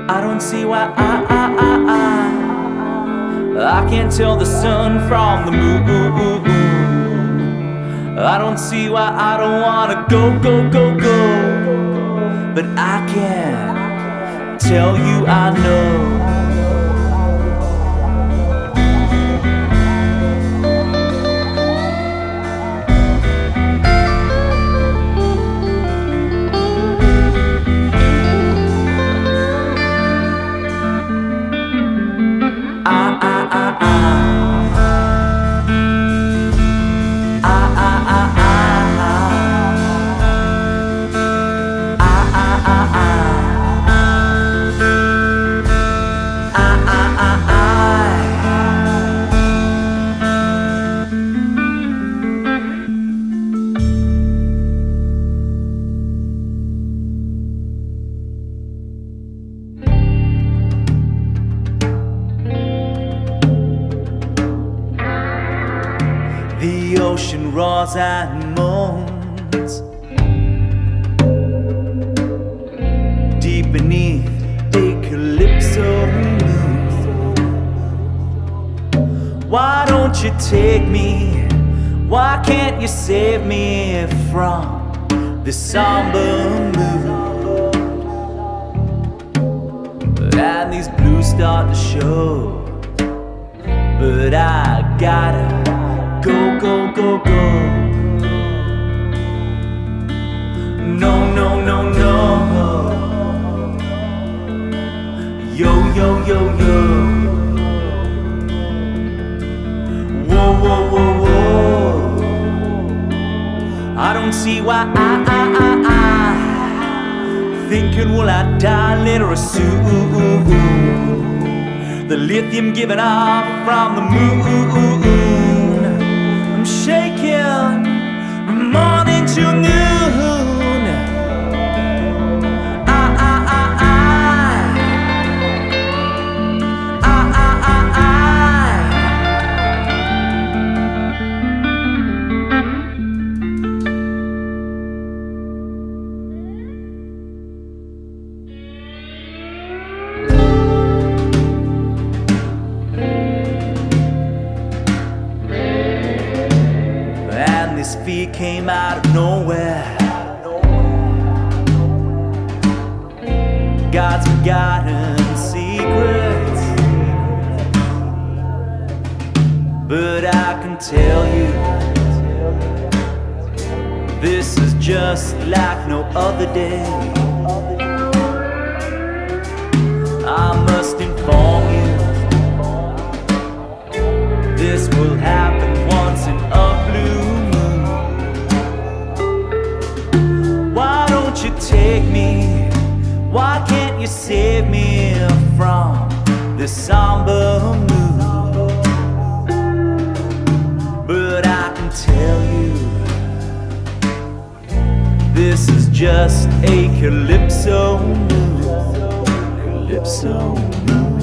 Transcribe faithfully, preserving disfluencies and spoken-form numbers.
I don't see why I, I, I, I, I can't tell the sun from the moon. I don't see why I don't wanna go, go, go, go, but I can tell you I know. The ocean roars and moans deep beneath a calypso moon. Why don't you take me? Why can't you save me from this somber mood? And these blues start to show, but I gotta go, go, go, go. No, no, no, no. Yo, yo, yo, yo. Whoa, whoa, whoa, whoa. I don't see why I, I, I, I thinking will I die later or soon. The lithium giving off from the moon, shaking from morning till noon. I, I, I, I, I, I, I, This fear came out of nowhere. God's forgotten secrets, but I can tell you this is just like no other day. I must inform you, this will happen once in a blue. You take me, why can't you save me from this somber mood? But I can tell you, this is just a calypso mood. Calypso mood.